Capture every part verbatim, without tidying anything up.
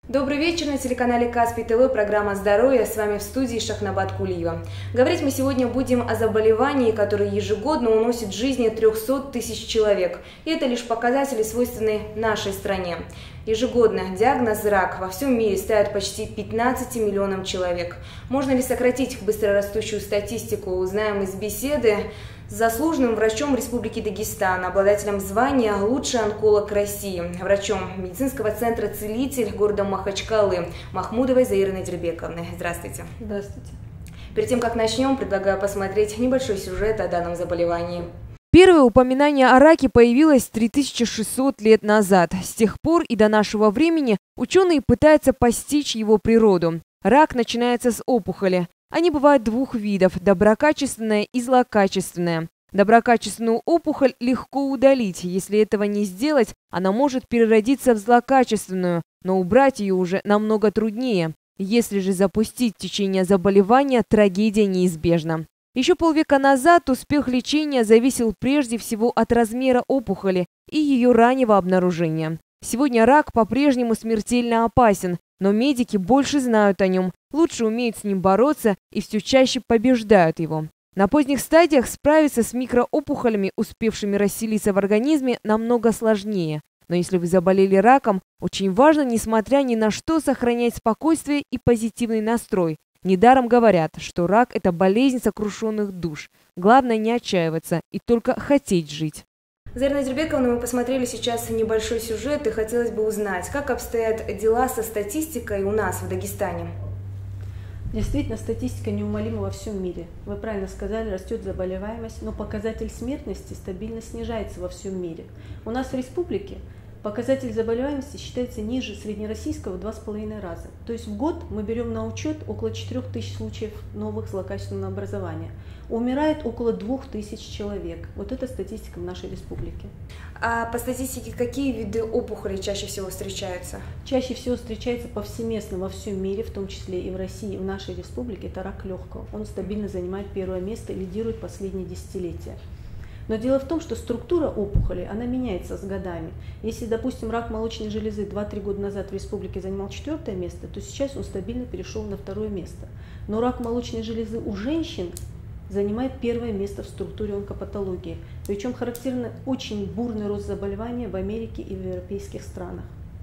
Добрый вечер, на телеканале Каспий ТВ, программа «Здоровье», с вами в студии Шахнабат Кулиева. Говорить мы сегодня будем о заболевании, которое ежегодно уносит жизни трёхсот тысяч человек. И это лишь показатели, свойственные нашей стране. Ежегодно диагноз рак во всем мире ставят почти пятнадцати миллионам человек. Можно ли сократить быстрорастущую статистику, узнаем из беседы с заслуженным врачом Республики Дагестан, обладателем звания «Лучший онколог России», врачом медицинского центра «Целитель» города Махачкалы Махмудовой Заирой Надирбековной. Здравствуйте. Здравствуйте. Перед тем, как начнем, предлагаю посмотреть небольшой сюжет о данном заболевании. Первое упоминание о раке появилось три тысячи шестьсот лет назад. С тех пор и до нашего времени ученые пытаются постичь его природу. Рак начинается с опухоли. Они бывают двух видов – доброкачественная и злокачественная. Доброкачественную опухоль легко удалить. Если этого не сделать, она может переродиться в злокачественную, но убрать ее уже намного труднее. Если же запустить течение заболевания, трагедия неизбежна. Еще полвека назад успех лечения зависел прежде всего от размера опухоли и ее раннего обнаружения. Сегодня рак по-прежнему смертельно опасен, но медики больше знают о нем, лучше умеют с ним бороться и все чаще побеждают его. На поздних стадиях справиться с микроопухолями, успевшими расселиться в организме, намного сложнее. Но если вы заболели раком, очень важно, несмотря ни на что, сохранять спокойствие и позитивный настрой. Недаром говорят, что рак – это болезнь сокрушенных душ. Главное не отчаиваться и только хотеть жить. Заира Надирбековна, мы посмотрели сейчас небольшой сюжет, и хотелось бы узнать, как обстоят дела со статистикой у нас в Дагестане. Действительно, статистика неумолима во всем мире. Вы правильно сказали, растет заболеваемость, но показатель смертности стабильно снижается во всем мире. У нас в республике показатель заболеваемости считается ниже среднероссийского в два с половиной раза. То есть в год мы берем на учет около четырёх тысяч случаев новых злокачественного образования. Умирает около двух тысяч человек. Вот это статистика в нашей республике. А по статистике какие виды опухолей чаще всего встречаются? Чаще всего встречается повсеместно во всем мире, в том числе и в России, и в нашей республике, это рак легкого. Он стабильно занимает первое место и лидирует последние десятилетия. Но дело в том, что структура опухоли, она меняется с годами. Если, допустим, рак молочной железы два-три года назад в республике занимал четвертое место, то сейчас он стабильно перешел на второе место. Но рак молочной железы у женщин занимает первое место в структуре онкопатологии. Причем характерно очень бурный рост заболевания в Америке и в европейских странах.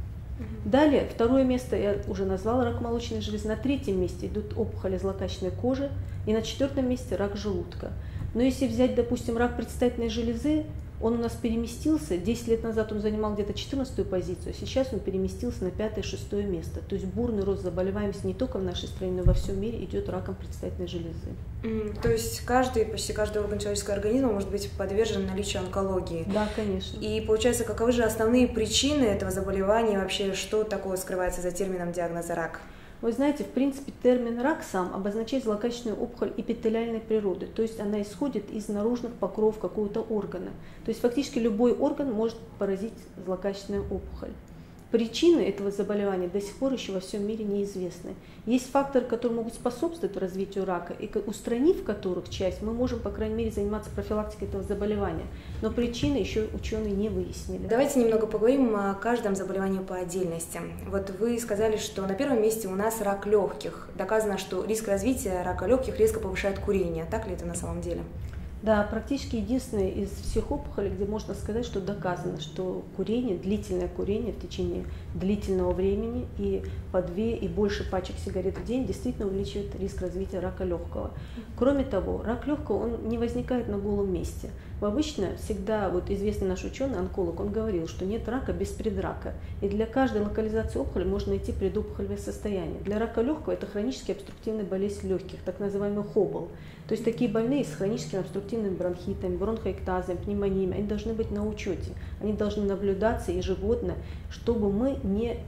Далее, второе место, я уже назвала, рак молочной железы. На третьем месте идут опухоли злокачественной кожи. И на четвертом месте рак желудка. Но если взять, допустим, рак предстательной железы, он у нас переместился, десять лет назад он занимал где-то четырнадцатую позицию, а сейчас он переместился на пятое-шестое место. То есть бурный рост заболеваемости не только в нашей стране, но и во всем мире идет раком предстательной железы. Mm, то есть каждый, почти каждый орган человеческого организма может быть подвержен наличию онкологии? Да, конечно. И получается, каковы же основные причины этого заболевания, вообще что такое скрывается за термином диагноза рак? Вы знаете, в принципе, термин рак сам обозначает злокачественную опухоль эпителиальной природы, то есть она исходит из наружных покровов какого-то органа. То есть фактически любой орган может поразить злокачественная опухоль. Причины этого заболевания до сих пор еще во всем мире неизвестны. Есть факторы, которые могут способствовать развитию рака, и устранив которых часть, мы можем, по крайней мере, заниматься профилактикой этого заболевания. Но причины еще ученые не выяснили. Давайте немного поговорим о каждом заболевании по отдельности. Вот вы сказали, что на первом месте у нас рак легких. Доказано, что риск развития рака легких резко повышает курение. Так ли это на самом деле? Да, практически единственное из всех опухолей, где можно сказать, что доказано, что курение, длительное курение в течение длительного времени и по две и больше пачек сигарет в день действительно увеличивает риск развития рака легкого. Кроме того, рак легкого он не возникает на голом месте. Обычно всегда, вот известный наш ученый, онколог, он говорил, что нет рака без предрака. И для каждой локализации опухоли можно найти предопухолевое состояние. Для рака легкого это хронически обструктивная болезнь легких, так называемый хобл. То есть такие больные с хроническими обструктивными бронхитами, бронхоэктазами, пневмониями, они должны быть на учете. Они должны наблюдаться ежегодно, чтобы мы не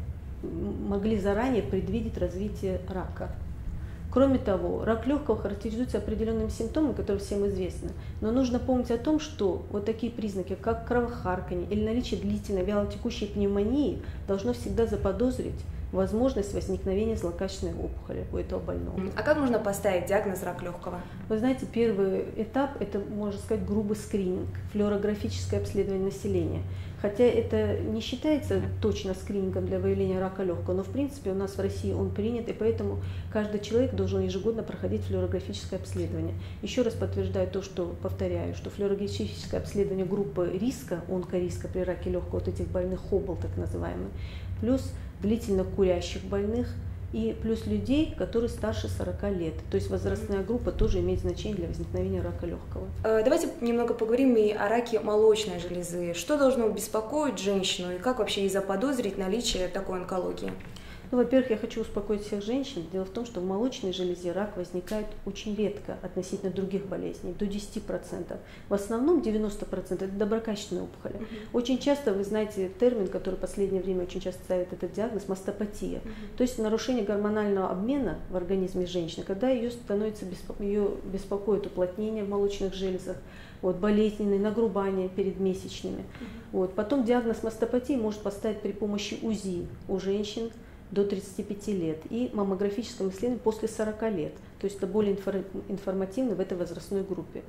могли заранее предвидеть развитие рака. Кроме того, рак легкого характеризуется определенными симптомами, которые всем известны. Но нужно помнить о том, что вот такие признаки, как кровохарканье или наличие длительной вялотекущей пневмонии, должно всегда заподозрить возможность возникновения злокачественной опухоли у этого больного. А как можно поставить диагноз рак легкого? Вы знаете, первый этап – это, можно сказать, грубый скрининг, флюорографическое обследование населения. Хотя это не считается точно скринингом для выявления рака легкого, но в принципе у нас в России он принят, и поэтому каждый человек должен ежегодно проходить флюорографическое обследование. Еще раз подтверждаю то, что, повторяю, что флюорографическое обследование группы риска, онкориска при раке легкого, вот этих больных Хоббл так называемый, плюс длительно курящих больных, и плюс людей, которые старше сорока лет. То есть возрастная группа тоже имеет значение для возникновения рака легкого. Давайте немного поговорим и о раке молочной железы. Что должно беспокоить женщину и как вообще ей заподозрить наличие такой онкологии? Ну, во-первых, я хочу успокоить всех женщин. Дело в том, что в молочной железе рак возникает очень редко относительно других болезней, до десяти процентов. В основном девяносто процентов это доброкачественные опухоли. Uh-huh. Очень часто, вы знаете термин, который в последнее время очень часто ставит этот диагноз, мастопатия. Uh-huh. То есть нарушение гормонального обмена в организме женщины, когда ее становится беспо... ее беспокоит уплотнение в молочных железах, вот, болезненные, нагрубания перед месячными. Uh-huh. Вот. Потом диагноз мастопатии может поставить при помощи УЗИ у женщин до тридцати пяти лет и маммографическом исследовании после сорока лет. То есть это более информативно в этой возрастной группе.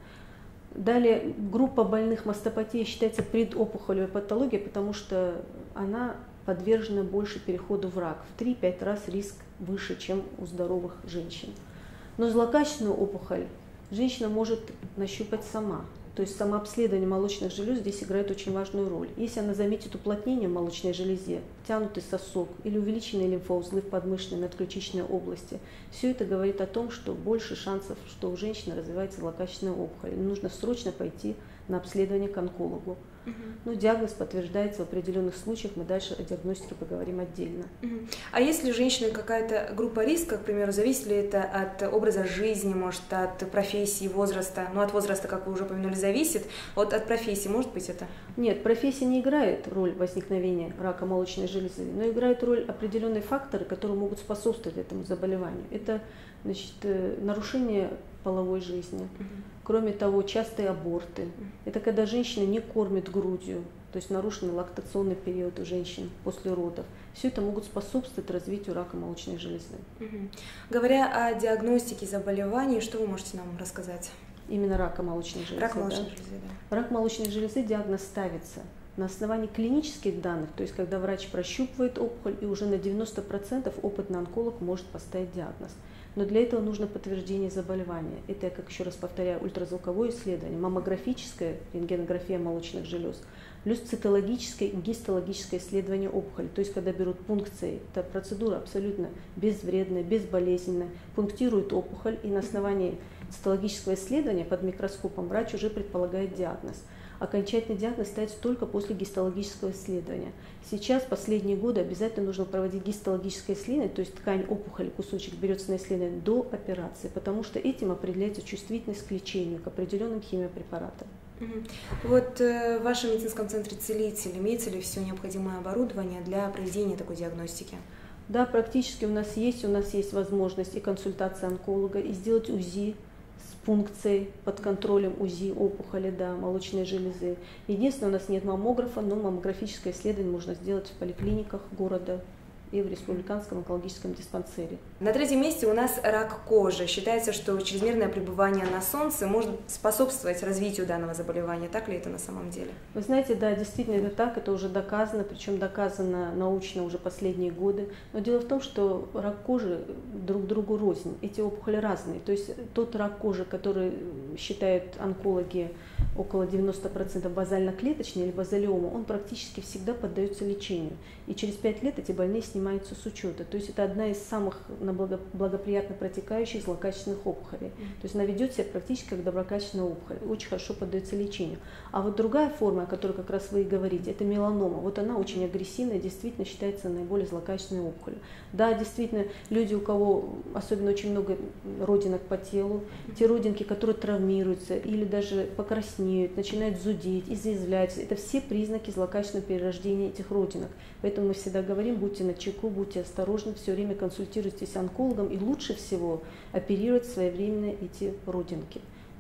Далее, группа больных мастопатией считается предопухолевой патологией, потому что она подвержена больше переходу в рак. В три-пять раз риск выше, чем у здоровых женщин. Но злокачественную опухоль женщина может нащупать сама. То есть самообследование молочных желез здесь играет очень важную роль. Если она заметит уплотнение в молочной железе, тянутый сосок или увеличенные лимфоузлы в подмышечной, надключичной области, все это говорит о том, что больше шансов, что у женщины развивается злокачественная опухоль. Нужно срочно пойти на обследование к онкологу. Uh-huh. Ну, диагноз подтверждается в определенных случаях, мы дальше о диагностике поговорим отдельно. Uh-huh. А если у женщины какая-то группа риска, к примеру, зависит ли это от образа жизни, может, от профессии, возраста? Ну, от возраста, как вы уже упомянули, зависит. Вот от профессии может быть это? Нет, профессия не играет роль возникновения рака молочной железы, но играют роль определенные факторы, которые могут способствовать этому заболеванию. Это, значит, нарушение половой жизни. Uh-huh. Кроме того, частые аборты. Uh-huh. Это когда женщина не кормит грудью, то есть нарушенный лактационный период у женщин после родов. Все это могут способствовать развитию рака молочной железы. Uh-huh. Говоря о диагностике заболеваний, что вы можете нам рассказать? Именно рака молочной железы. Рак молочной да? железы, да. Рак молочной железы диагноз ставится на основании клинических данных, то есть когда врач прощупывает опухоль, и уже на девяносто процентов опытный онколог может поставить диагноз. Но для этого нужно подтверждение заболевания. Это, я как еще раз повторяю, ультразвуковое исследование, маммографическая рентгенография молочных желез, плюс цитологическое и гистологическое исследование опухоли. То есть когда берут пункции, это процедура абсолютно безвредная, безболезненная, пунктируют опухоль, и на основании цитологического исследования под микроскопом врач уже предполагает диагноз. Окончательный диагноз ставится только после гистологического исследования. Сейчас, последние годы, обязательно нужно проводить гистологическое исследование, то есть ткань опухоли, кусочек берется на исследование до операции, потому что этим определяется чувствительность к лечению, к определенным химиопрепаратам. Вот э, в вашем медицинском центре «Целитель» имеется ли все необходимое оборудование для проведения такой диагностики? Да, практически у нас есть, у нас есть возможность и консультация онколога, и сделать УЗИ с функцией под контролем УЗИ опухоли, да, молочной железы. Единственное, у нас нет маммографа, но маммографическое исследование можно сделать в поликлиниках города и в республиканском онкологическом диспансере. На третьем месте у нас рак кожи. Считается, что чрезмерное пребывание на солнце может способствовать развитию данного заболевания. Так ли это на самом деле? Вы знаете, да, действительно это так, это уже доказано, причем доказано научно уже последние годы. Но дело в том, что рак кожи друг другу рознь, эти опухоли разные. То есть тот рак кожи, который считают онкологи около девяноста процентов базально-клеточный или базалиома, он практически всегда поддается лечению. И через пять лет эти больные снимаются с учета. То есть это одна из самых благоприятно протекающих злокачественных опухолей. Mm-hmm. То есть она ведет себя практически как доброкачественная опухоль, очень хорошо поддается лечению. А вот другая форма, о которой как раз вы и говорите, это меланома. Вот она очень агрессивная, действительно считается наиболее злокачественной опухолью. Да, действительно, люди, у кого особенно очень много родинок по телу, mm-hmm. те родинки, которые травмируются или даже покраснеют, начинают зудеть, изъязвляются, это все признаки злокачественного перерождения этих родинок. Поэтому мы всегда говорим, будьте начеку, будьте осторожны, все время консультируйтесь с онкологом, и лучше всего оперировать своевременно эти родинки.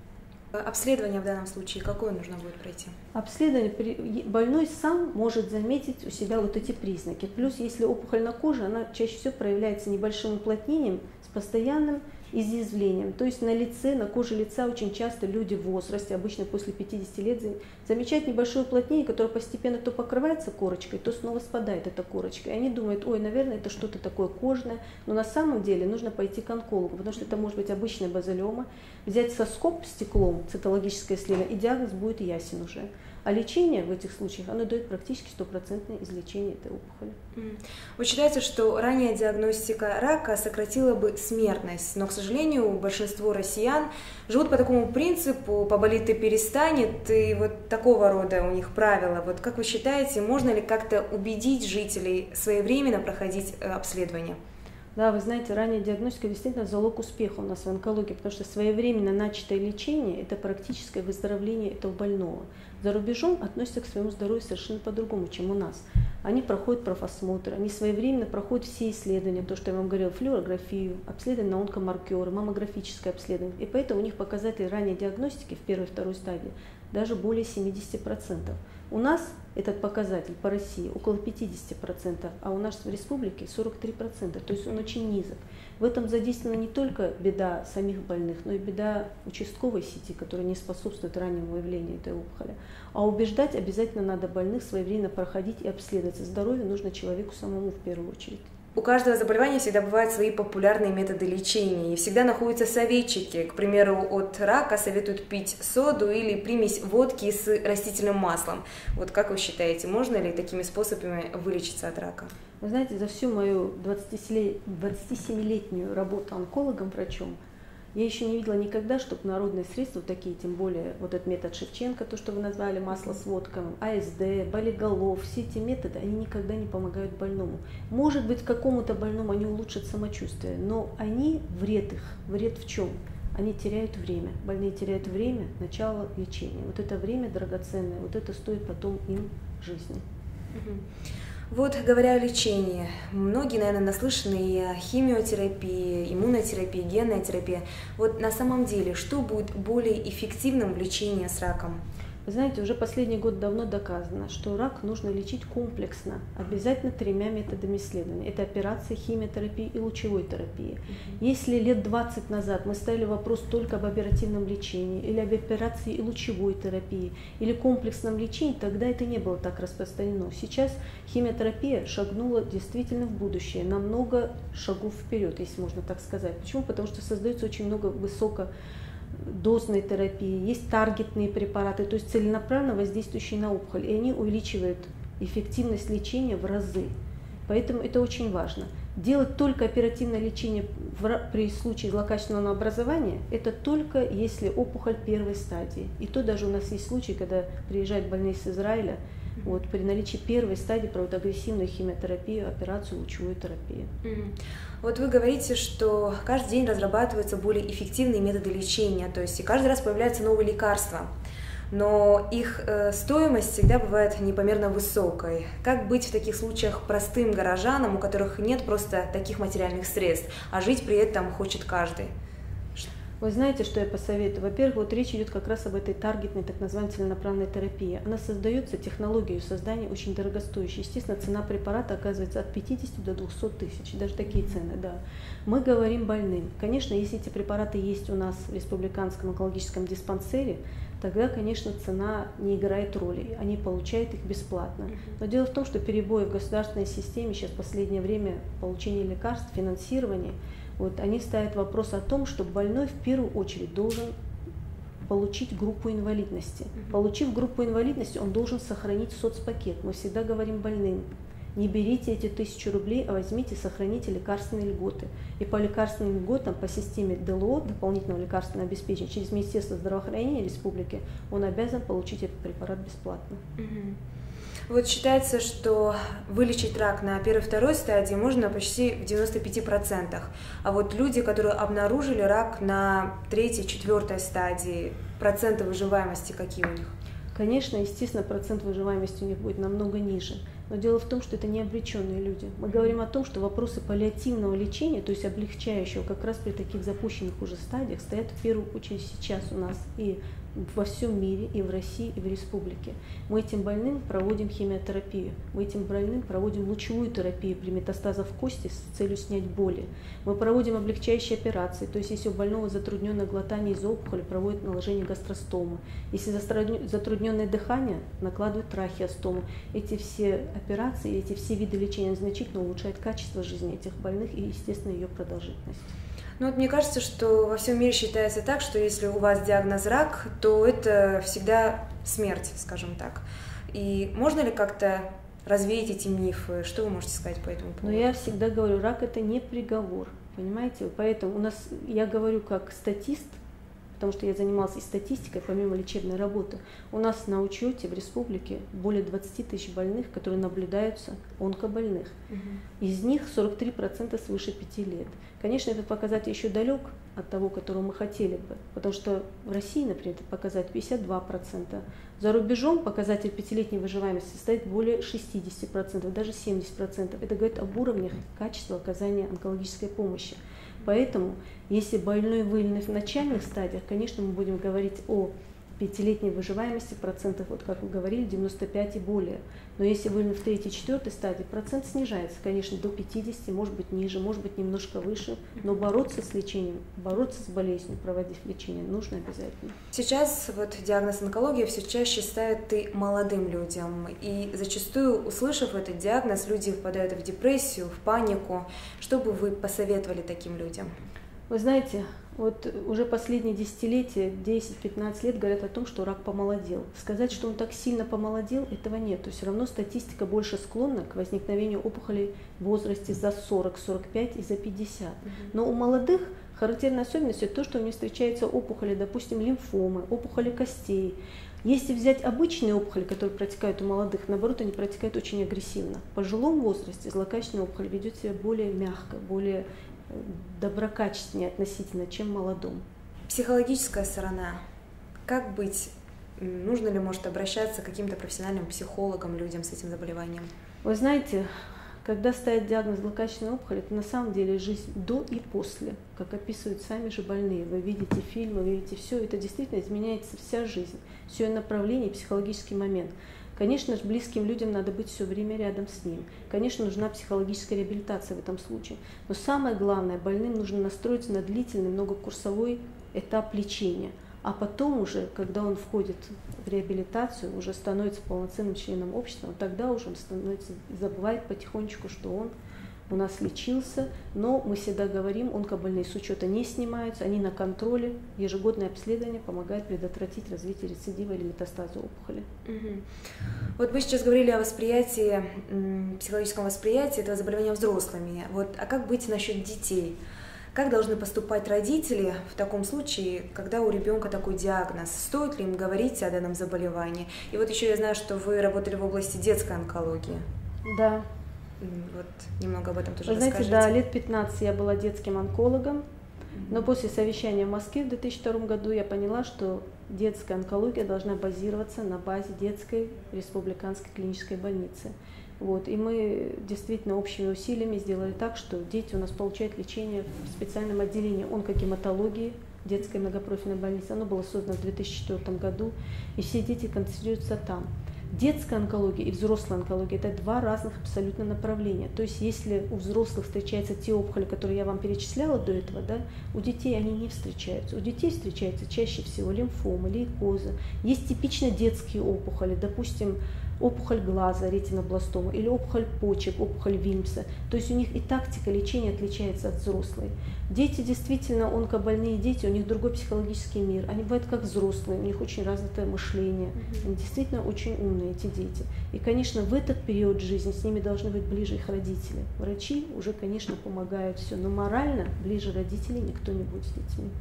Обследование в данном случае какое нужно будет пройти? Обследование, больной сам может заметить у себя вот эти признаки. Плюс, если опухоль на коже, она чаще всего проявляется небольшим уплотнением с постоянным изъязвлением. То есть на лице, на коже лица очень часто люди в возрасте, обычно после пятидесяти лет, замечают небольшое уплотнение, которое постепенно то покрывается корочкой, то снова спадает эта корочка. И они думают, ой, наверное, это что-то такое кожное. Но на самом деле нужно пойти к онкологу, потому что это может быть обычная базилиома. Взять соскоб стеклом, цитологическое исследование, и диагноз будет ясен уже. А лечение в этих случаях, оно дает практически стопроцентное излечение этой опухоли. Вот считается, что ранняя диагностика рака сократила бы смертность, но, к сожалению, большинство россиян живут по такому принципу: поболит и перестанет, и вот такого рода у них правила. Вот как вы считаете, можно ли как-то убедить жителей своевременно проходить обследование? Да, вы знаете, ранняя диагностика действительно залог успеха у нас в онкологии, потому что своевременно начатое лечение – это практическое выздоровление этого больного. За рубежом относятся к своему здоровью совершенно по-другому, чем у нас. Они проходят профосмотр, они своевременно проходят все исследования, то, что я вам говорила, флюорографию, обследование на онкомаркеры, маммографическое обследование. И поэтому у них показатели ранней диагностики в первой и второй стадии даже более семидесяти процентов. У нас этот показатель по России около пятидесяти процентов, а у нас в республике сорок три процента, то есть он очень низок. В этом задействована не только беда самих больных, но и беда участковой сети, которая не способствует раннему выявлению этой опухоли. А убеждать обязательно надо больных своевременно проходить и обследоваться. Здоровье нужно человеку самому в первую очередь. У каждого заболевания всегда бывают свои популярные методы лечения, и всегда находятся советчики. К примеру, от рака советуют пить соду или примесь водки с растительным маслом. Вот как вы считаете, можно ли такими способами вылечиться от рака? Вы знаете, за всю мою двадцатисемилетнюю работу онкологом-врачом я еще не видела никогда, чтобы народные средства, такие, тем более вот этот метод Шевченко, то, что вы назвали, масло с водкой, АСД, болиголов, все эти методы, они никогда не помогают больному. Может быть, какому-то больному они улучшат самочувствие, но они, вред их, вред в чем? Они теряют время, больные теряют время начала лечения. Вот это время драгоценное, вот это стоит потом им жизни. Вот, говоря о лечении, многие, наверное, наслышаны и о химиотерапии, иммунотерапии, генной терапии. Вот на самом деле, что будет более эффективным в лечении с раком? Вы знаете, уже последний год давно доказано, что рак нужно лечить комплексно, обязательно тремя методами исследования. Это операция, химиотерапия и лучевой терапии. Mm-hmm. Если лет двадцать назад мы ставили вопрос только об оперативном лечении, или об операции и лучевой терапии, или комплексном лечении, тогда это не было так распространено. Сейчас химиотерапия шагнула действительно в будущее, на много шагов вперед, если можно так сказать. Почему? Потому что создается очень много высоко дозной терапии, есть таргетные препараты, то есть целенаправленно воздействующие на опухоль, и они увеличивают эффективность лечения в разы. Поэтому это очень важно. Делать только оперативное лечение при случае злокачественного образования, это только если опухоль первой стадии. И то даже у нас есть случаи, когда приезжают больные с Израиля, вот, при наличии первой стадии проводят агрессивную химиотерапию, операцию лучевой терапии. Mm-hmm. Вот вы говорите, что каждый день разрабатываются более эффективные методы лечения, то есть и каждый раз появляются новые лекарства, но их э, стоимость всегда бывает непомерно высокой. Как быть в таких случаях простым горожанам, у которых нет просто таких материальных средств, а жить при этом хочет каждый? Вы знаете, что я посоветую? Во-первых, вот речь идет как раз об этой таргетной, так называемой целенаправленной терапии. Она создается, технологию создания очень дорогостоящей. Естественно, цена препарата оказывается от пятидесяти до двухсот тысяч, даже такие цены, да. Мы говорим больным. Конечно, если эти препараты есть у нас в республиканском онкологическом диспансере, тогда, конечно, цена не играет роли, они получают их бесплатно. Но дело в том, что перебои в государственной системе сейчас в последнее время получения лекарств, финансирования, вот, они ставят вопрос о том, что больной в первую очередь должен получить группу инвалидности. Mm-hmm. Получив группу инвалидности, он должен сохранить соцпакет. Мы всегда говорим больным: не берите эти тысячу рублей, а возьмите, сохраните лекарственные льготы. И по лекарственным льготам, по системе ДЛО, дополнительного лекарственного обеспечения, через Министерство здравоохранения республики, он обязан получить этот препарат бесплатно. Mm-hmm. Вот считается, что вылечить рак на первой-второй стадии можно почти в девяноста пяти процентах. А вот люди, которые обнаружили рак на третьей-четвертой стадии, проценты выживаемости какие у них? Конечно, естественно, процент выживаемости у них будет намного ниже. Но дело в том, что это не обреченные люди. Мы говорим о том, что вопросы паллиативного лечения, то есть облегчающего, как раз при таких запущенных уже стадиях, стоят в первую очередь сейчас у нас и во всем мире, и в России, и в республике. Мы этим больным проводим химиотерапию, мы этим больным проводим лучевую терапию при метастазах в кости с целью снять боли. Мы проводим облегчающие операции, то есть если у больного затрудненное глотание из-за опухоли, проводят наложение гастростомы. Если затрудненное дыхание, накладывают трахеостому. Эти все операции, эти все виды лечения значительно улучшают качество жизни этих больных и, естественно, ее продолжительность. Ну вот мне кажется, что во всем мире считается так, что если у вас диагноз рак, то это всегда смерть, скажем так. И можно ли как-то развеять эти мифы? Что вы можете сказать по этому поводу? Но я всегда говорю, рак это не приговор, понимаете? Поэтому у нас, я говорю как статист, потому что я занималась и статистикой, помимо лечебной работы. У нас на учете в республике более двадцати тысяч больных, которые наблюдаются, онкобольных. Угу. Из них сорок три процента свыше пяти лет. Конечно, этот показатель еще далек от того, которого мы хотели бы, потому что в России, например, этот показатель пятьдесят два процента. За рубежом показатель пятилетней выживаемости составит более шестидесяти процентов, даже семидесяти процентов. Это говорит об уровне качества оказания онкологической помощи. Поэтому, если больной выявлен в начальных стадиях, конечно, мы будем говорить о пятилетней выживаемости процентов, вот как вы говорили, девяносто пять и более. Но если выявлен в третьей, четвертой стадии, процент снижается, конечно, до пятидесяти, может быть ниже, может быть немножко выше. Но бороться с лечением, бороться с болезнью, проводив лечение, нужно обязательно. Сейчас вот диагноз онкология все чаще ставят и молодым людям. И зачастую, услышав этот диагноз, люди впадают в депрессию, в панику. Что бы вы посоветовали таким людям? Вы знаете, вот уже последние десятилетия, десять-пятнадцать лет говорят о том, что рак помолодел. Сказать, что он так сильно помолодел, этого нет. То есть все равно статистика больше склонна к возникновению опухолей в возрасте за сорок, сорок пять и за пятьдесят. Но у молодых характерной особенностью то, что у них встречаются опухоли, допустим, лимфомы, опухоли костей. Если взять обычные опухоли, которые протекают у молодых, наоборот, они протекают очень агрессивно. В пожилом возрасте злокачественная опухоль ведет себя более мягко, более доброкачественнее относительно, чем молодом. Психологическая сторона. Как быть? Нужно ли, может, обращаться к каким-то профессиональным психологам, людям с этим заболеванием? Вы знаете, когда ставят диагноз злокачественной опухоли, это на самом деле жизнь до и после, как описывают сами же больные. Вы видите фильмы, вы видите все, это действительно изменяется вся жизнь, все ее направление, психологический момент. Конечно же, близким людям надо быть все время рядом с ним. Конечно, нужна психологическая реабилитация в этом случае. Но самое главное, больным нужно настроиться на длительный многокурсовой этап лечения. А потом уже, когда он входит в реабилитацию, уже становится полноценным членом общества, тогда уже он становится, забывает потихонечку, что он у нас лечился, но мы всегда говорим, онкобольные с учета не снимаются, они на контроле, ежегодное обследование помогает предотвратить развитие рецидива или метастаза опухоли. Угу. Вот вы сейчас говорили о восприятии, психологическом восприятии этого заболевания взрослыми. Вот, а как быть насчет детей? Как должны поступать родители в таком случае, когда у ребенка такой диагноз? Стоит ли им говорить о данном заболевании? И вот еще я знаю, что вы работали в области детской онкологии. Да. Вот немного об этом тоже Вы знаете, расскажите. да, лет пятнадцать я была детским онкологом, но после совещания в Москве в две тысячи втором году я поняла, что детская онкология должна базироваться на базе детской республиканской клинической больницы. Вот, и мы действительно общими усилиями сделали так, что дети у нас получают лечение в специальном отделении онкогематологии детской многопрофильной больницы. Оно было создано в две тысячи четвёртом году, и все дети концентрируются там. Детская онкология и взрослая онкология – это два разных абсолютно направления. То есть если у взрослых встречаются те опухоли, которые я вам перечисляла до этого, да, у детей они не встречаются. У детей встречаются чаще всего лимфомы, лейкозы. Есть типично детские опухоли, допустим, опухоль глаза, ретинобластома, или опухоль почек, опухоль Вильмса. То есть у них и тактика лечения отличается от взрослой. Дети действительно, онкобольные дети, у них другой психологический мир. Они бывают как взрослые, у них очень развитое мышление. Они действительно очень умные, эти дети. И, конечно, в этот период жизни с ними должны быть ближе их родители. Врачи уже, конечно, помогают все, но морально ближе родителей никто не будет с детьми.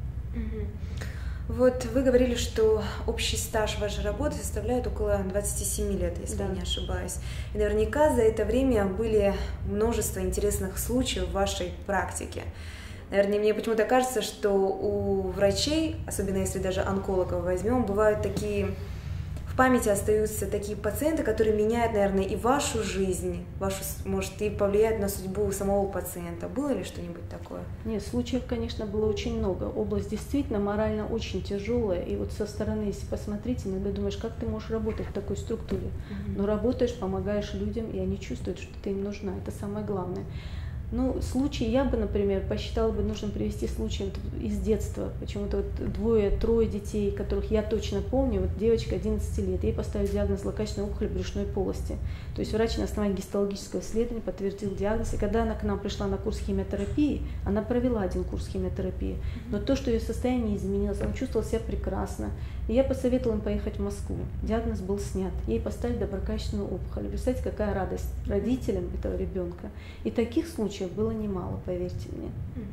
Вот вы говорили, что общий стаж вашей работы составляет около двадцати семи лет, если да. я не ошибаюсь. И наверняка за это время были множество интересных случаев в вашей практике. Наверное, мне почему-то кажется, что у врачей, особенно если даже онкологов возьмем, бывают такие памяти остаются такие пациенты, которые меняют, наверное, и вашу жизнь, вашу, может, и повлияют на судьбу самого пациента. Было ли что-нибудь такое? Нет, случаев, конечно, было очень много. Область действительно морально очень тяжелая. И вот со стороны, если посмотреть, иногда думаешь, как ты можешь работать в такой структуре. Mm-hmm. Но работаешь, помогаешь людям, и они чувствуют, что ты им нужна. Это самое главное. Ну, случаи я бы, например, посчитала бы нужно привести случай из детства. Почему-то вот двое-трое детей, которых я точно помню, вот девочка одиннадцати лет, ей поставили диагноз злокачественной опухоли брюшной полости. То есть врач на основании гистологического исследования подтвердил диагноз. И когда она к нам пришла на курс химиотерапии, она провела один курс химиотерапии. Но то, что ее состояние изменилось, она чувствовала себя прекрасно. И я посоветовала им поехать в Москву. Диагноз был снят. Ей поставили доброкачественную опухоль. Представьте, какая радость родителям этого ребенка. И таких случаев было немало, поверьте мне.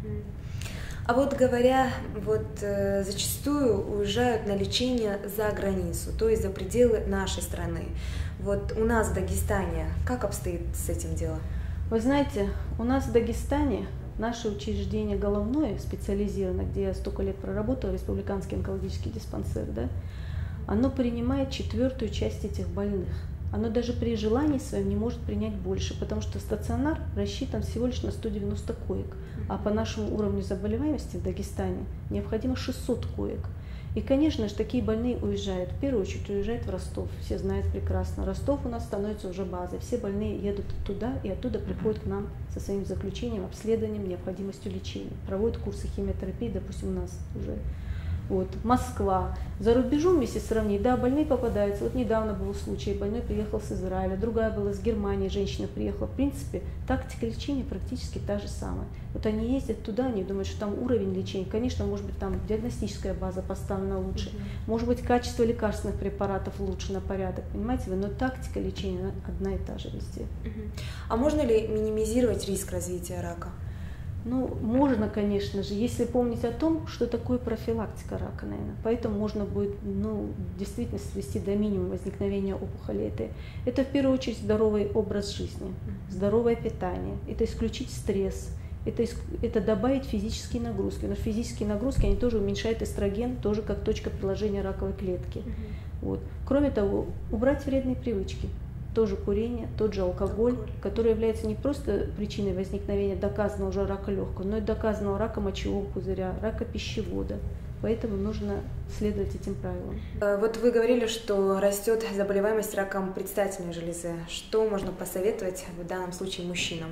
А вот говоря, вот э, зачастую уезжают на лечение за границу, то есть за пределы нашей страны. Вот у нас в Дагестане как обстоит с этим дело? Вы знаете, у нас в Дагестане наше учреждение головное, специализированное, где я столько лет проработала, республиканский онкологический диспансер, да, оно принимает четвертую часть этих больных. Оно даже при желании своем не может принять больше, потому что стационар рассчитан всего лишь на сто девяносто коек, а по нашему уровню заболеваемости в Дагестане необходимо шестьсот коек. И, конечно же, такие больные уезжают. В первую очередь уезжают в Ростов. Все знают прекрасно. Ростов у нас становится уже базой. Все больные едут туда и оттуда приходят к нам со своим заключением, обследованием, необходимостью лечения. Проводят курсы химиотерапии, допустим, у нас уже. Вот, Москва. За рубежом, если сравнить, да, больные попадаются. Вот недавно был случай, больной приехал с Израиля, другая была с Германии, женщина приехала. В принципе, тактика лечения практически та же самая. Вот они ездят туда, они думают, что там уровень лечения, конечно, может быть, там диагностическая база поставлена лучше, mm-hmm. может быть, качество лекарственных препаратов лучше на порядок, понимаете вы, но тактика лечения одна и та же везде. Mm-hmm. А можно ли минимизировать риск развития рака? Ну, можно, конечно же, если помнить о том, что такое профилактика рака, наверное. Поэтому можно будет, ну, действительно свести до минимума возникновения опухоли этой. Это в первую очередь здоровый образ жизни, здоровое питание, это исключить стресс, это, это добавить физические нагрузки. Потому что физические нагрузки, они тоже уменьшают эстроген, тоже как точка приложения раковой клетки. Вот. Кроме того, убрать вредные привычки. Тоже курение, тот же алкоголь, алкоголь, который является не просто причиной возникновения доказанного уже рака легкого, но и доказанного рака мочевого пузыря, рака пищевода. Поэтому нужно следовать этим правилам. Вот вы говорили, что растет заболеваемость раком предстательной железы. Что можно посоветовать в данном случае мужчинам?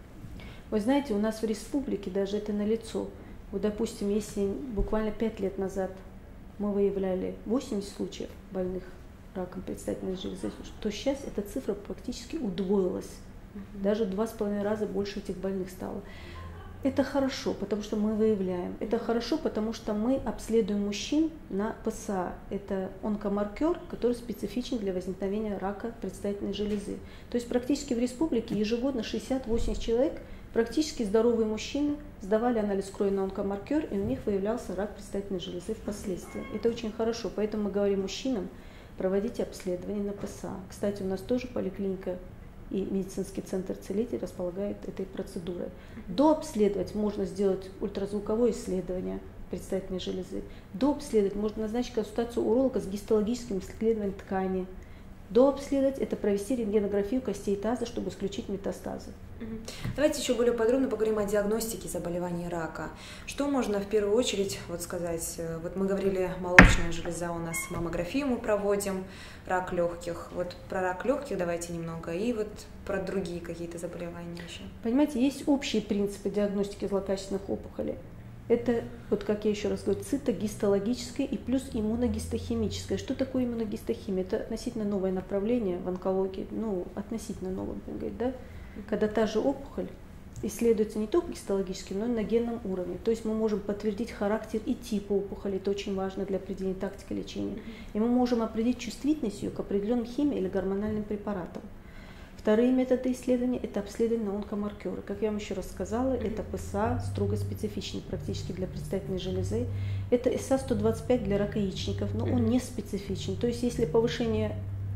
Вы знаете, у нас в республике даже это налицо. Вот, допустим, если буквально пять лет назад мы выявляли восемьдесят случаев больных раком предстательной железы, то сейчас эта цифра практически удвоилась. Uh-huh. Даже в два с половиной раза больше этих больных стало. Это хорошо, потому что мы выявляем. Это хорошо, потому что мы обследуем мужчин на ПСА. Это онкомаркер, который специфичен для возникновения рака предстательной железы. То есть практически в республике ежегодно шестьдесят-восемьдесят человек, практически здоровые мужчины, сдавали анализ крови на онкомаркер, и у них выявлялся рак предстательной железы впоследствии. Это очень хорошо, поэтому мы говорим мужчинам, проводите обследование на ПСА. Кстати, у нас тоже поликлиника и медицинский центр «Целитель» располагает этой процедурой. Дообследовать можно сделать ультразвуковое исследование предстательной железы. Дообследовать можно назначить консультацию уролога с гистологическим исследованием ткани. Дообследовать – это провести рентгенографию костей таза, чтобы исключить метастазы. Давайте еще более подробно поговорим о диагностике заболеваний рака. Что можно в первую очередь вот сказать? Вот мы говорили, молочная железа у нас, маммографию мы проводим, рак легких. Вот про рак легких давайте немного и вот про другие какие-то заболевания еще. Понимаете, есть общие принципы диагностики злокачественных опухолей. Это, вот как я еще раз говорю, цитогистологическое и плюс иммуногистохимическое. Что такое иммуногистохимия? Это относительно новое направление в онкологии, ну, относительно новое, будем говорить, да? Когда та же опухоль исследуется не только гистологически, но и на генном уровне. То есть мы можем подтвердить характер и тип опухоли, это очень важно для определения тактики лечения. И мы можем определить чувствительность ее к определенным химии или гормональным препаратам. Вторые методы исследования – это обследование на онкомаркеры. Как я вам еще раз сказала, mm-hmm. это ПСА, строго специфичный практически для предстательной железы. Это эс а сто двадцать пять для рака яичников, но mm-hmm. он не специфичен. То есть если повышение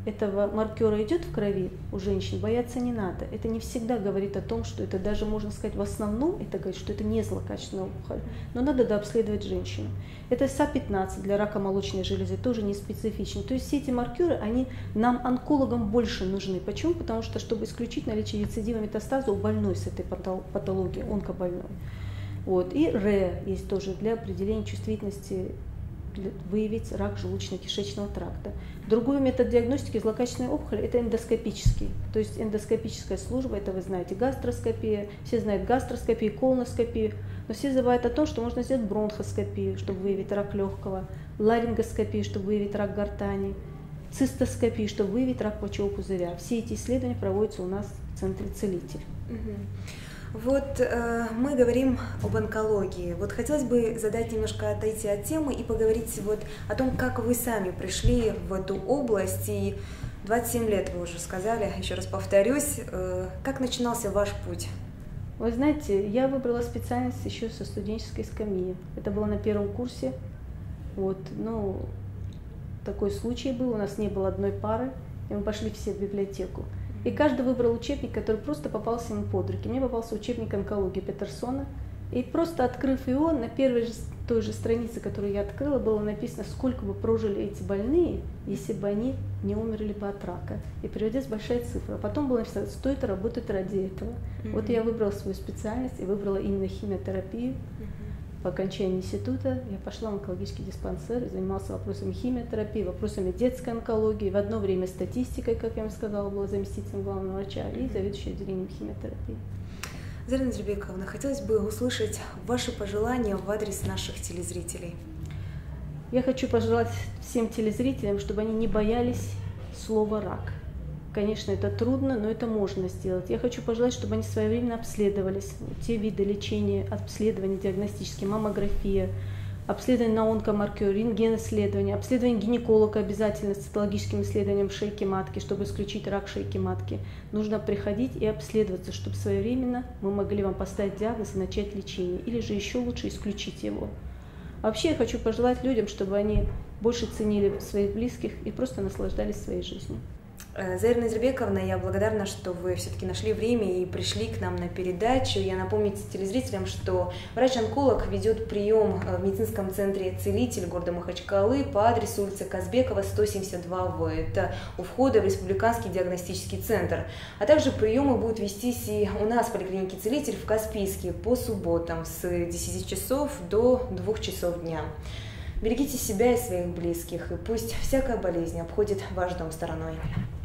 этого маркера идет в крови у женщин, бояться не надо. Это не всегда говорит о том, что это даже, можно сказать, в основном, это говорит, что это не злокачественная опухоль. Но надо дообследовать женщину. Это эс а пятнадцать для рака молочной железы, тоже не специфичен. То есть все эти маркеры, они нам, онкологам, больше нужны. Почему? Потому что, чтобы исключить наличие рецидива метастаза у больной с этой патологией, онкобольной. Вот. И РЭ есть тоже для определения чувствительности, выявить рак желудочно-кишечного тракта. Другой метод диагностики злокачественной опухоли – это эндоскопический. То есть эндоскопическая служба, это вы знаете, гастроскопия, все знают гастроскопию, колоноскопию, но все забывают о том, что можно сделать бронхоскопию, чтобы выявить рак легкого, ларингоскопию, чтобы выявить рак гортани, цистоскопию, чтобы выявить рак мочевого пузыря. Все эти исследования проводятся у нас в центре «Целитель». Вот э, мы говорим об онкологии. Вот хотелось бы задать немножко отойти от темы и поговорить вот о том, как вы сами пришли в эту область. И двадцать семь лет вы уже сказали, еще раз повторюсь, э, как начинался ваш путь? Вы знаете, я выбрала специальность еще со студенческой скамьи. Это было на первом курсе. Вот, ну, такой случай был, у нас не было одной пары, и мы пошли все в библиотеку. И каждый выбрал учебник, который просто попался ему под руки. Мне попался учебник онкологии Петерсона. И просто открыв его, на первой же, той же странице, которую я открыла, было написано, сколько бы прожили эти больные, если бы они не умерли бы от рака. И приводилась большая цифра. Потом было написано, стоит работать ради этого. Mm-hmm. Вот я выбрала свою специальность и выбрала именно химиотерапию. Mm-hmm. По окончании института я пошла в онкологический диспансер, занимался вопросами химиотерапии, вопросами детской онкологии, в одно время статистикой, как я вам сказала, была заместителем главного врача и заведующей отделением химиотерапии. Зарина Назарбековна, хотелось бы услышать ваши пожелания в адрес наших телезрителей. Я хочу пожелать всем телезрителям, чтобы они не боялись слова «рак». Конечно, это трудно, но это можно сделать. Я хочу пожелать, чтобы они своевременно обследовались. Те виды лечения, обследования диагностические, маммография, обследование на онкомаркер, рентген-исследование, обследование гинеколога обязательно с цитологическим исследованием шейки матки, чтобы исключить рак шейки матки. Нужно приходить и обследоваться, чтобы своевременно мы могли вам поставить диагноз и начать лечение. Или же еще лучше исключить его. Вообще я хочу пожелать людям, чтобы они больше ценили своих близких и просто наслаждались своей жизнью. Зарина Назарбековна, я благодарна, что вы все-таки нашли время и пришли к нам на передачу. Я напомню телезрителям, что врач-онколог ведет прием в медицинском центре «Целитель» города Махачкалы по адресу улица Казбекова, сто семьдесят два В. Это у входа в Республиканский диагностический центр. А также приемы будут вестись и у нас в поликлинике «Целитель» в Каспийске по субботам с десяти часов до двух часов дня. Берегите себя и своих близких, и пусть всякая болезнь обходит ваш дом стороной.